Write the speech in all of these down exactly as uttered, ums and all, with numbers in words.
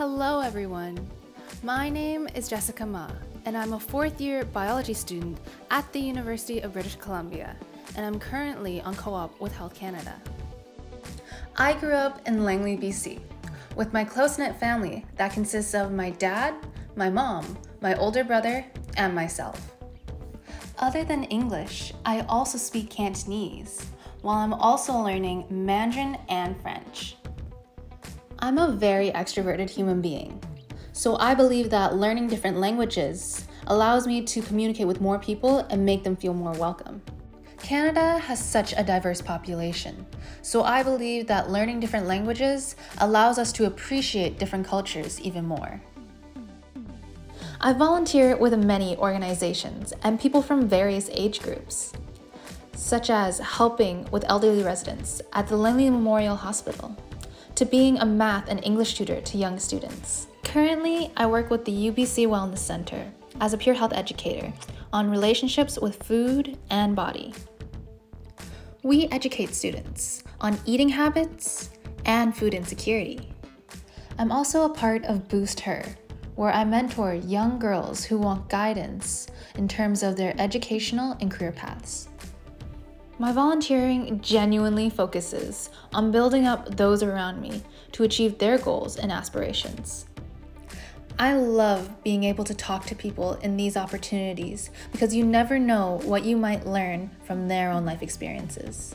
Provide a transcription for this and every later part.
Hello everyone, my name is Jessica Ma and I'm a fourth year biology student at the University of British Columbia and I'm currently on co-op with Health Canada. I grew up in Langley, B C with my close-knit family that consists of my dad, my mom, my older brother, and myself. Other than English, I also speak Cantonese, while I'm also learning Mandarin and French. I'm a very extroverted human being, so I believe that learning different languages allows me to communicate with more people and make them feel more welcome. Canada has such a diverse population, so I believe that learning different languages allows us to appreciate different cultures even more. I volunteer with many organizations and people from various age groups, such as helping with elderly residents at the Langley Memorial Hospital, to being a math and English tutor to young students. Currently, I work with the U B C Wellness Center as a peer health educator on relationships with food and body. We educate students on eating habits and food insecurity. I'm also a part of Boost Her, where I mentor young girls who want guidance in terms of their educational and career paths. My volunteering genuinely focuses on building up those around me to achieve their goals and aspirations. I love being able to talk to people in these opportunities because you never know what you might learn from their own life experiences.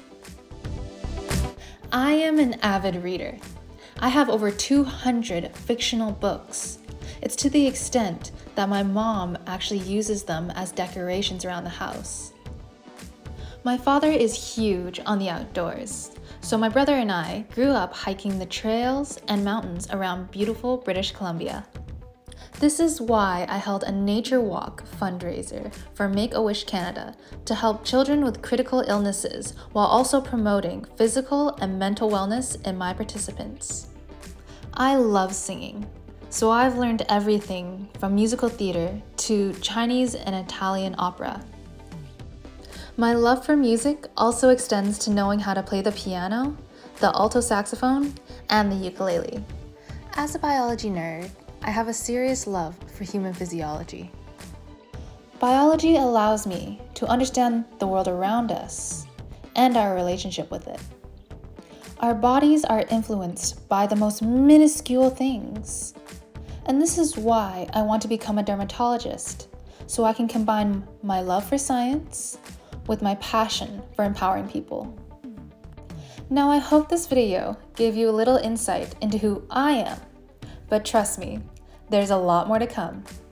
I am an avid reader. I have over two hundred fictional books. It's to the extent that my mom actually uses them as decorations around the house. My father is huge on the outdoors, so my brother and I grew up hiking the trails and mountains around beautiful British Columbia. This is why I held a nature walk fundraiser for Make-A-Wish Canada to help children with critical illnesses while also promoting physical and mental wellness in my participants. I love singing, so I've learned everything from musical theater to Chinese and Italian opera. My love for music also extends to knowing how to play the piano, the alto saxophone, and the ukulele. As a biology nerd, I have a serious love for human physiology. Biology allows me to understand the world around us and our relationship with it. Our bodies are influenced by the most minuscule things. And this is why I want to become a dermatologist, so I can combine my love for science with my passion for empowering people. Now I hope this video gave you a little insight into who I am, but trust me, there's a lot more to come.